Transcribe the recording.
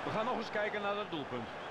We gaan nog eens kijken naar dat doelpunt.